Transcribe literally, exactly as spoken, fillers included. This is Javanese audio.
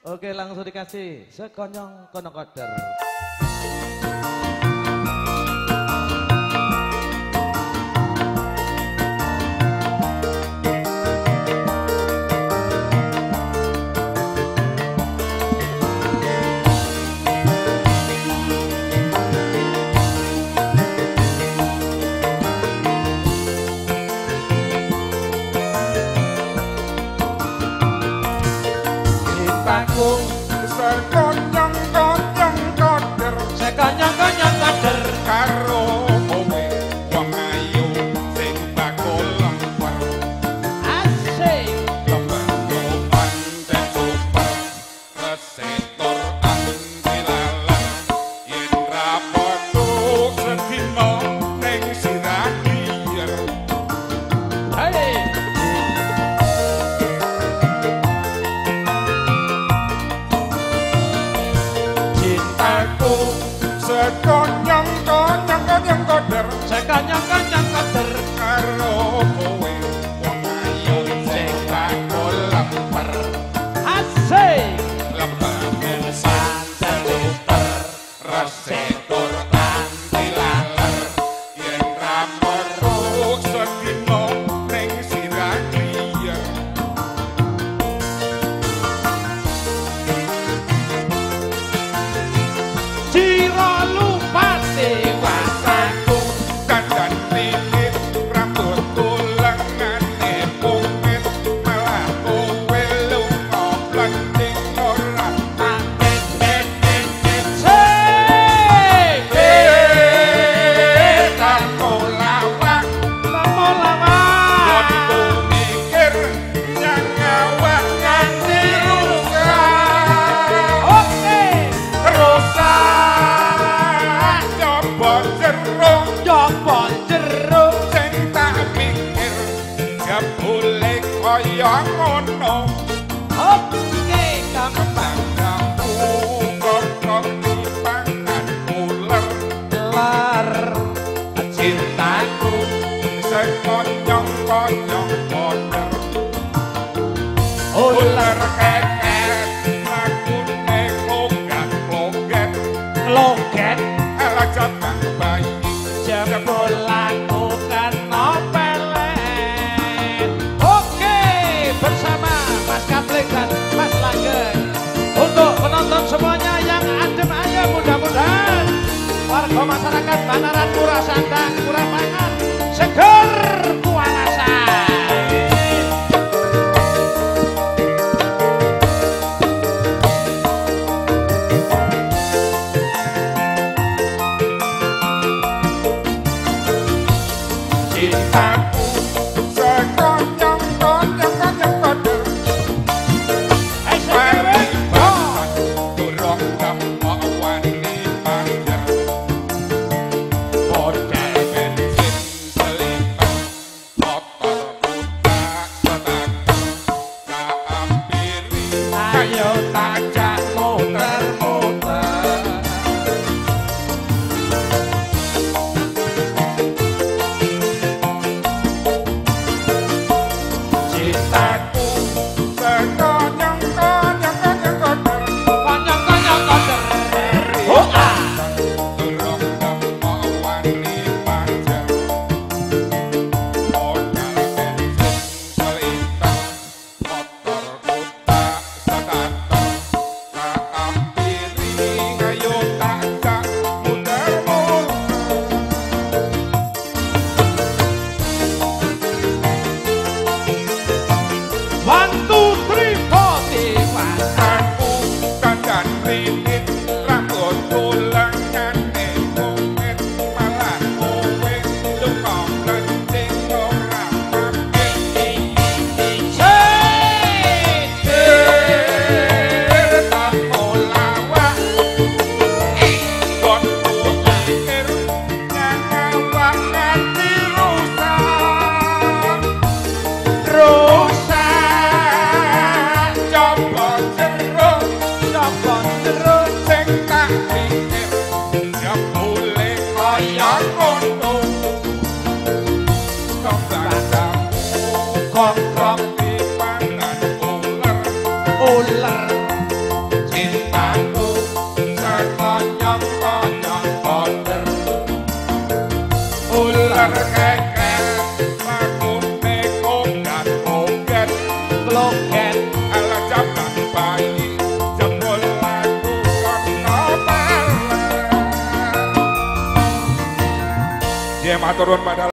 Oke, langsung dikasih sekonyong kono koder. Sekonyong-konyong koder, sekonyong-konyong koder karo kowe wong ayu sing bakul lemper. Asik. Lemper panten super, resetor anti laler. Yen rapotu sedina ning sirah kliyer. Hei. Aku sekonyong-konyong-konyong koder, sekonyong-konyong koder karo kowe wong ayu sing bakul lemper. Asik. Lemper pancen super, resetor anti laler. Yen rapotu sedina ning sirah kliyer. Ciro lupa Dewasaku kandan lilit rambutku lengane pungit malah kowe lunga blenting ora paket paket Sing. eh kamu lawak Kamu lawak. waktu mikir yang awak nganti rusak. Oke. Rusak coba jeruk Coba jeruk. sing tak pikir gak boleh kaya ngono. Oke, kamu Banggaku kok dipangan ular. kelar. Cintaku sekonyong-konyong koder. Ular keket aku nek logat-logat. Loget. Raja bang bayi Jebul lakukan nopelet. Oke, bersama Mas Kapling dan Mas Langgeng. Untuk penonton semuanya yang adem ayem, mudah-mudahan warga masyarakat Banaran Murah Sandang, Murah Pangan, seger kualasan. cintaku sekonyong-konyong-konyong koder. Eh, seger, oh. Durung kemok wani panjer. Model bensin selipan, motor buta setakang. Kaampiri Ayo tajak muter-muter. cintaku sekonyong-konyong-konyong koder. Konyong-konyong koder. Oh, ah. Durung kemok wani panjer. Modal bensin selipan, motor buta setakang. berkeket lakune kogat koget Loket ala jaman bayi jebul lagu kono pelet. Ya maturun pada